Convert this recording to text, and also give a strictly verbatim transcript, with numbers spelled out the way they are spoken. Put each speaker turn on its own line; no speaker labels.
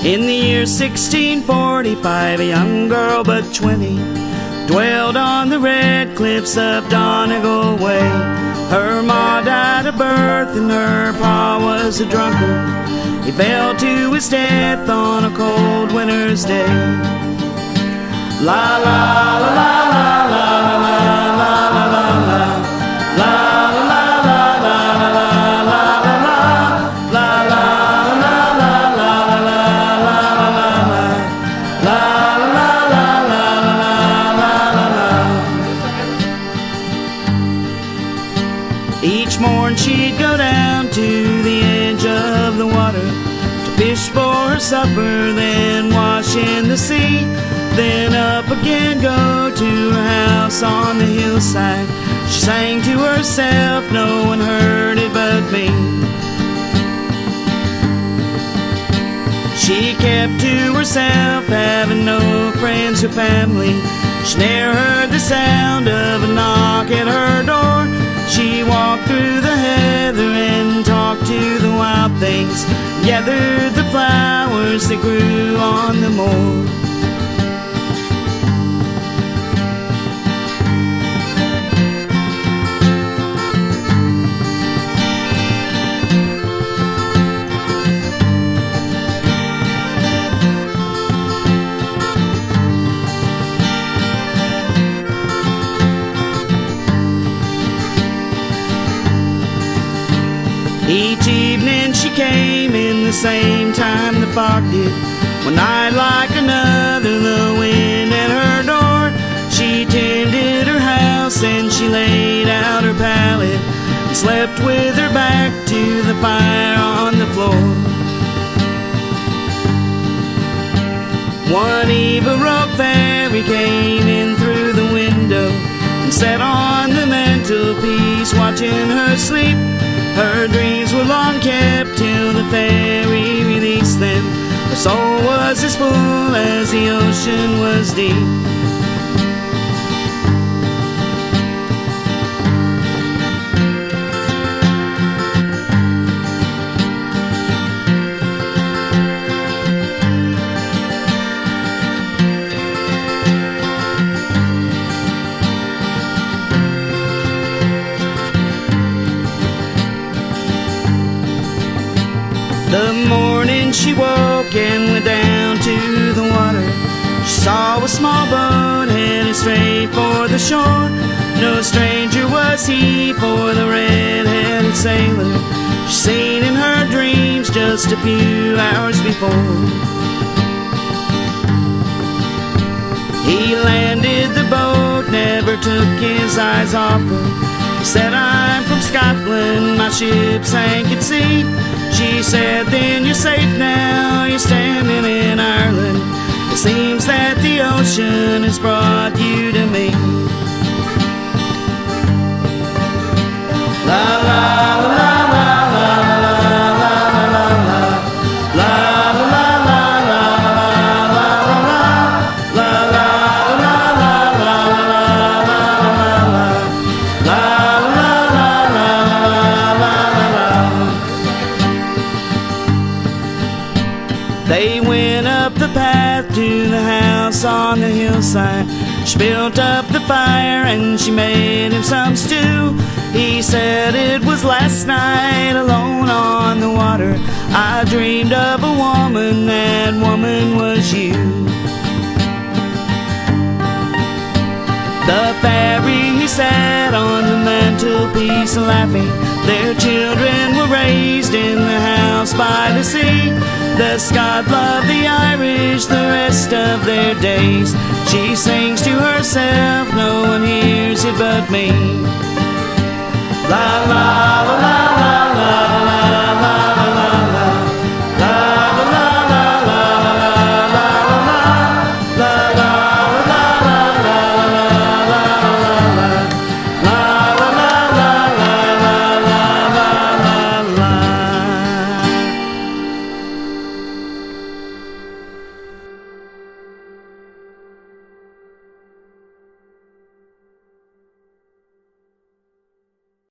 In the year sixteen forty-five, a young girl but twenty dwelled on the red cliffs of Donegal Way. Her ma died of birth and her pa was a drunkard. He fell to his death on a cold winter's day. La la la la la la la la la la la la. Each morn she'd go down to the edge of the water to fish for her supper, then wash in the sea, then up again go to her house on the hillside. She sang to herself, no one heard it but me. She kept to herself, having no friends or family. She ne'er heard the sound of a knock at her door. She walked through the heather and talked to the wild things, gathered the flowers that grew on the moor. Each evening she came in the same time the fog did. One night like another, the wind at her door. She tended her house and she laid out her pallet and slept with her back to the fire on the floor. One eve a rogue fairy came in through the window and sat on the mantelpiece watching her sleep. Her dreams were long kept till the fairy released them. Her soul was as full as the ocean was deep. The morning she woke and went down to the water. She saw a small boat headed straight for the shore. No stranger was he, for the red-headed sailor she seen in her dreams just a few hours before. He landed the boat, never took his eyes off her. He said, "I'm from Scotland, my ship sank at sea." She said, "Then you're safe now, you're standing in Ireland. It seems that the ocean has brought you to me." La la la la la la la la la la la la They went up the path to the house on the hillside. She built up the fire and she made him some stew. He said, "It was last night alone on the water I dreamed of a woman, that woman was you." The fairy, he sat on the mantelpiece laughing. Their children were raised in the house by the sea. The Scot love the Irish the rest of their days. She sings to herself, no one hears it but me. La la